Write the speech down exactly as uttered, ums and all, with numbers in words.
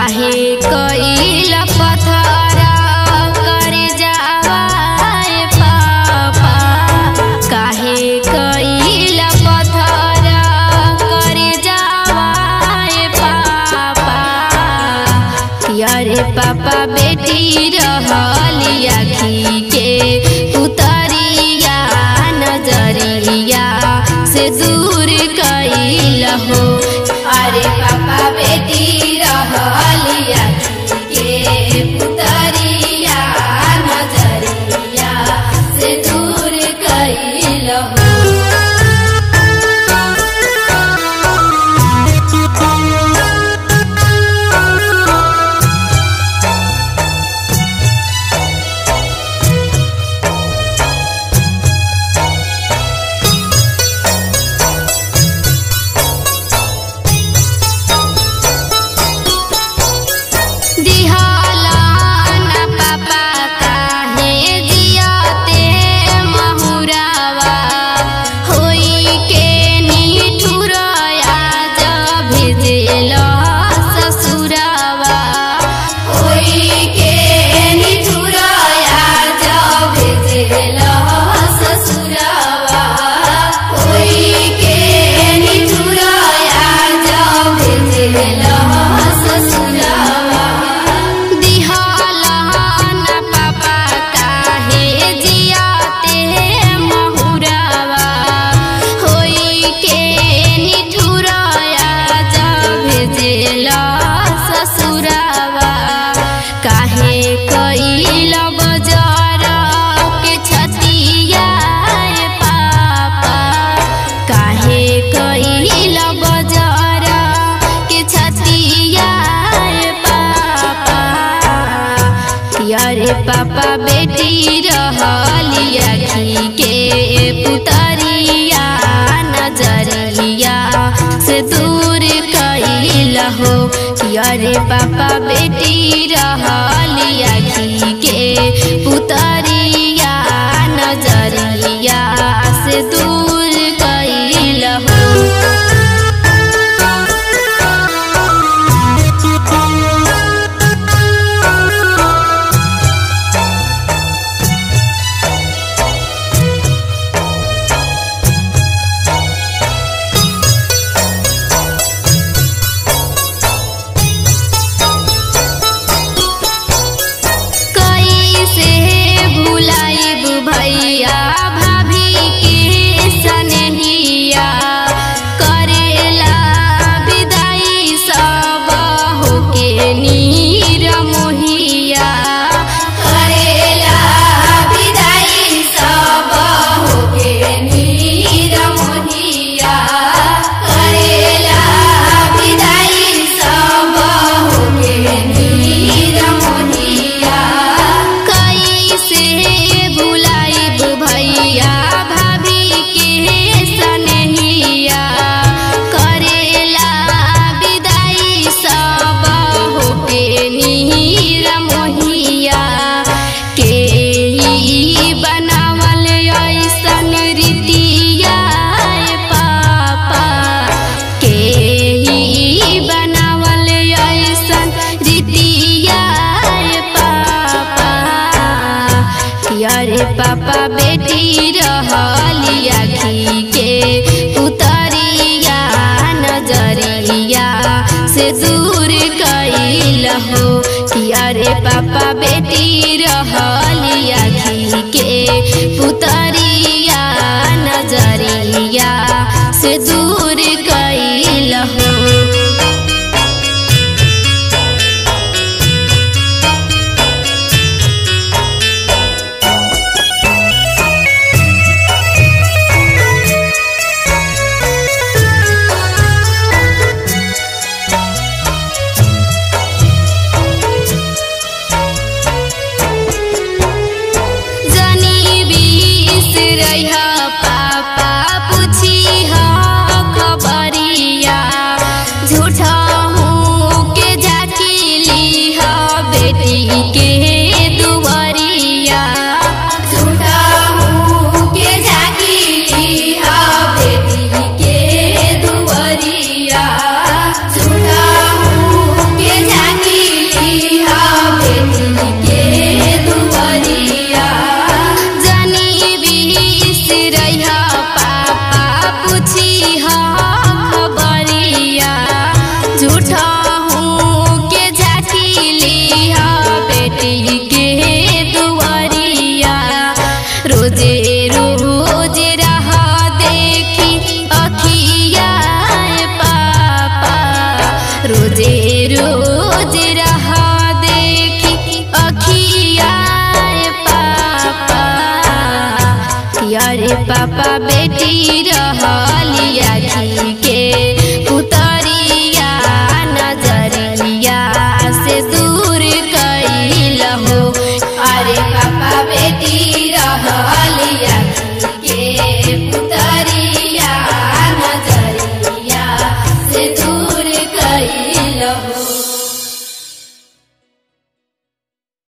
काहे कइला पत्थर कर जावाए पापा, काहे कइला पत्थर कर जावाए पापा। यारे पापा बेटी रहली आखी के उतरिया नजरिया से दूर कइला हो। अरे पापा बेटी रहली आखी के उतरिया नजरिया से दूर कइला हो। अरे पापा बेटी रहली आखी के पुतरिया नजरिया से दूर कइला हो। अरे पापा बेटी रहली आखी के पुतरिया नजरिया से दूर कइला हो। भैया भाभी के सनहिया करेला विदाई सब होके नीर मोहिया, करेला विदाई सब होके नीर मोहिया, करेला विदाई सब होके नीर मोहिया। कैसे भैया भाभी के सनहिया करेला विदाई सब होके नीर मोहिया। के बनावल ऐसन रीतिया पापा, के बनावल ऐसन रीतिया पापा। अरे पापा बेटी रहली आखी के उतरिया नजरिया से दूर कइला हो। अरे पापा बेटी रहली आखी के उतरिया नजरिया से दूर कइला हो। पापा पूछी अरे पापा बेटी रहली आखी के पुतरिया नजरिया से दूर